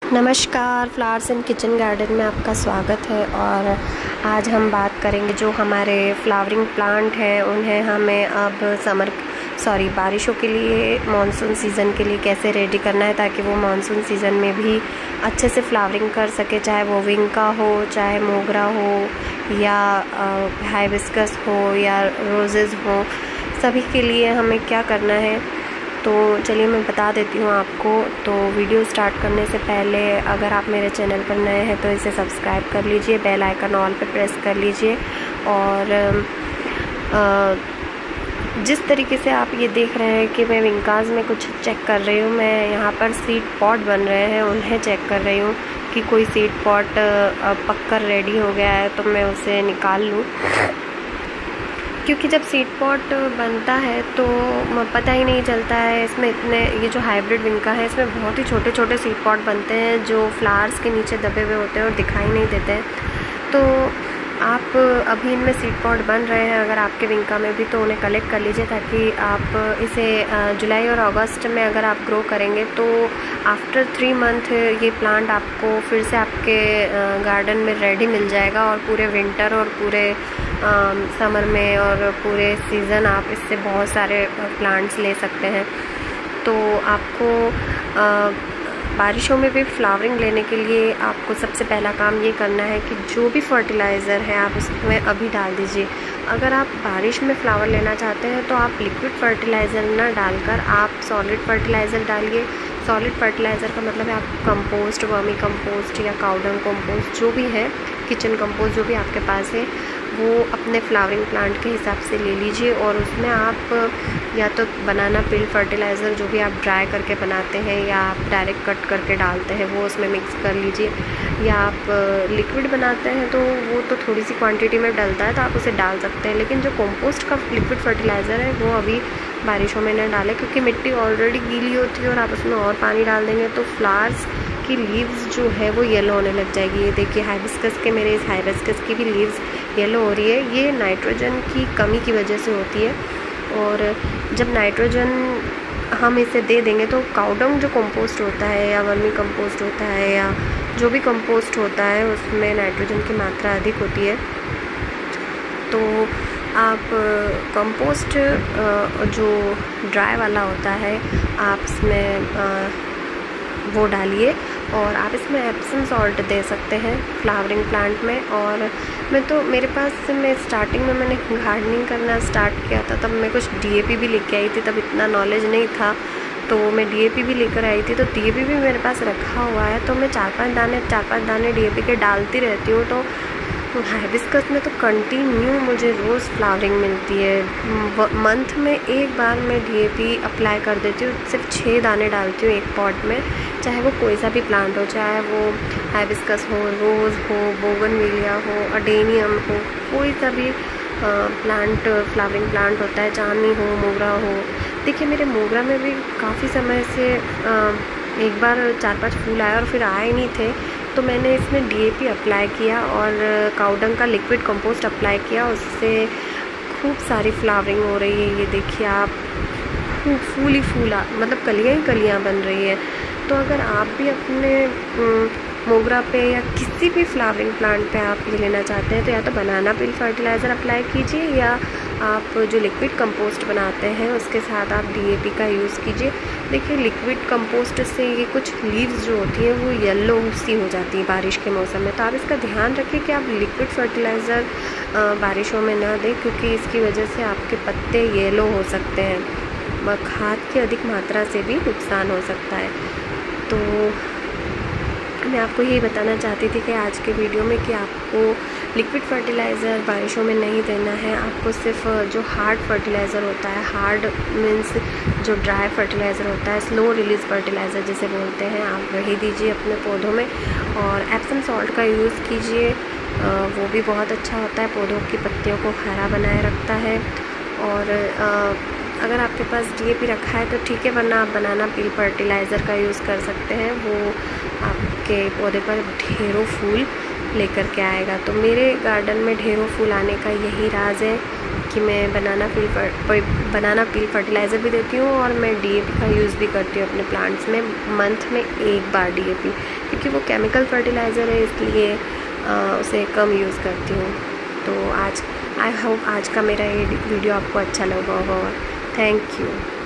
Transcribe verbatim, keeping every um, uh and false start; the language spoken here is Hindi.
नमस्कार, फ्लावर्स इन किचन गार्डन में आपका स्वागत है। और आज हम बात करेंगे जो हमारे फ्लावरिंग प्लांट हैं उन्हें हमें अब समर सॉरी बारिशों के लिए मानसून सीज़न के लिए कैसे रेडी करना है ताकि वो मानसून सीज़न में भी अच्छे से फ्लावरिंग कर सके, चाहे वो विंका हो, चाहे मोगरा हो या हाइबिस्कस हो या रोजेज़ हो, सभी के लिए हमें क्या करना है। तो चलिए मैं बता देती हूँ आपको। तो वीडियो स्टार्ट करने से पहले अगर आप मेरे चैनल पर नए हैं तो इसे सब्सक्राइब कर लीजिए, बेल आइकन ऑल पे प्रेस कर लीजिए। और जिस तरीके से आप ये देख रहे हैं कि मैं विंकास में कुछ चेक कर रही हूँ, मैं यहाँ पर सीड पॉट बन रहे हैं उन्हें चेक कर रही हूँ कि कोई सीड पॉट पककर रेडी हो गया है तो मैं उसे निकाल लूँ, क्योंकि जब सीड पॉट बनता है तो पता ही नहीं चलता है। इसमें इतने ये जो हाइब्रिड विंका है इसमें बहुत ही छोटे छोटे सीड पॉट बनते हैं जो फ्लावर्स के नीचे दबे हुए होते हैं और दिखाई नहीं देते हैं। तो आप अभी इनमें सीड पॉट बन रहे हैं, अगर आपके विंका में भी तो उन्हें कलेक्ट कर लीजिए ताकि आप इसे जुलाई और अगस्त में अगर आप ग्रो करेंगे तो आफ्टर थ्री मंथ ये प्लांट आपको फिर से आपके गार्डन में रेडी मिल जाएगा और पूरे विंटर और पूरे समर में और पूरे सीज़न आप इससे बहुत सारे प्लांट्स ले सकते हैं। तो आपको आ, बारिशों में भी फ्लावरिंग लेने के लिए आपको सबसे पहला काम ये करना है कि जो भी फर्टिलाइज़र है आप उसमें अभी डाल दीजिए। अगर आप बारिश में फ्लावर लेना चाहते हैं तो आप लिक्विड फर्टिलाइज़र ना डालकर आप सॉलिड फर्टिलाइज़र डालिए। सॉलिड फर्टिलाइज़र का मतलब है आप कंपोस्ट, वर्मी कंपोस्ट या काउडंग कंपोस्ट जो भी है, किचन कंपोस्ट जो भी आपके पास है, वो अपने फ्लावरिंग प्लांट के हिसाब से ले लीजिए। और उसमें आप या तो बनाना पील फर्टिलाइज़र जो भी आप ड्राई करके बनाते हैं या आप डायरेक्ट कट करके डालते हैं वो उसमें मिक्स कर लीजिए, या आप लिक्विड बनाते हैं तो वो तो थोड़ी सी क्वांटिटी में डलता है तो आप उसे डाल सकते हैं। लेकिन जो कंपोस्ट का लिक्विड फर्टिलाइज़र है वो अभी बारिशों में न डालें, क्योंकि मिट्टी ऑलरेडी गीली होती है और आप उसमें और पानी डाल देंगे तो फ्लावर्स की लीव्स जो है वो येलो होने लग जाएगी। ये देखिए हाइबिस्कस के मेरे इस हाइबिस्कस की भी लीव्स येलो हो रही है। ये नाइट्रोजन की कमी की वजह से होती है। और जब नाइट्रोजन हम इसे दे देंगे तो काउडंग जो कंपोस्ट होता है या वर्मी कंपोस्ट होता है या जो भी कंपोस्ट होता है उसमें नाइट्रोजन की मात्रा अधिक होती है। तो आप कंपोस्ट जो ड्राई वाला होता है आप इसमें वो डालिए और आप इसमें एप्सम सॉल्ट दे सकते हैं फ्लावरिंग प्लांट में। और मैं तो मेरे पास मैं स्टार्टिंग में मैंने गार्डनिंग करना स्टार्ट किया था तब मैं कुछ डीएपी भी लेके आई थी, तब इतना नॉलेज नहीं था तो मैं डीएपी भी लेकर आई थी। तो डीएपी भी मेरे पास रखा हुआ है तो मैं चार पांच दाने चार पांच दाने डीएपी के डालती रहती हूँ। तो हाइबिस्कस में तो कंटिन्यू मुझे रोज़ फ्लावरिंग मिलती है। मंथ में एक बार मैं डीएपी अप्लाई कर देती हूँ, सिर्फ छः दाने डालती हूँ एक पॉट में, चाहे वो कोई सा भी प्लांट हो, चाहे वो हाइबिस्कस हो, रोज़ हो, बोगनविलिया हो, अडेनियम हो, कोई सा भी प्लांट फ्लावरिंग प्लांट होता है, चांदनी हो, मोगरा हो। देखिए मेरे मोगरा में भी काफ़ी समय से आ, एक बार चार पांच फूल आए और फिर आए नहीं थे तो मैंने इसमें डीएपी अप्लाई किया और काउडंग का लिक्विड कंपोस्ट अप्लाई किया, उससे खूब सारी फ्लावरिंग हो रही है। ये देखिए आप, खूब फूल ही फूल, मतलब कलियाँ ही कलियाँ बन रही है। तो अगर आप भी अपने मोगरा पे या किसी भी फ्लावरिंग प्लांट पे आप ये लेना चाहते हैं तो या तो बनाना पील फर्टिलाइज़र अप्लाई कीजिए या आप जो लिक्विड कंपोस्ट बनाते हैं उसके साथ आप डीएपी का यूज़ कीजिए। देखिए लिक्विड कंपोस्ट से ये कुछ लीव्स जो होती हैं वो येलो सी हो जाती है बारिश के मौसम में, तो आप इसका ध्यान रखिए कि आप लिक्विड फर्टिलाइज़र बारिशों में ना दें, क्योंकि इसकी वजह से आपके पत्ते येलो हो सकते हैं। खाद की अधिक मात्रा से भी नुकसान हो सकता है। तो मैं आपको यही बताना चाहती थी कि आज के वीडियो में कि आपको लिक्विड फर्टिलाइज़र बारिशों में नहीं देना है, आपको सिर्फ जो हार्ड फर्टिलाइज़र होता है, हार्ड मीन्स जो ड्राई फर्टिलाइज़र होता है, स्लो रिलीज़ फर्टिलाइज़र जिसे बोलते हैं, आप वही दीजिए अपने पौधों में। और एप्सम सॉल्ट का यूज़ कीजिए, वो भी बहुत अच्छा होता है, पौधों की पत्तियों को हरा बनाए रखता है। और अगर आपके पास डीएपी रखा है तो ठीक है, वरना आप बनाना पील फर्टिलाइज़र का यूज़ कर सकते हैं, वो आपके पौधे पर ढेरों फूल लेकर के आएगा। तो मेरे गार्डन में ढेरों फूल आने का यही राज है कि मैं बनाना पील बनाना पील फर्टिलाइज़र भी देती हूँ और मैं डीएपी का यूज़ भी करती हूँ अपने प्लांट्स में, मंथ में एक बार डीएपी, क्योंकि वो केमिकल फर्टिलाइज़र है, इसलिए उसे कम यूज़ करती हूँ। तो आज आई होप आज का मेरा ये वीडियो आपको अच्छा लगा होगा। Thank you.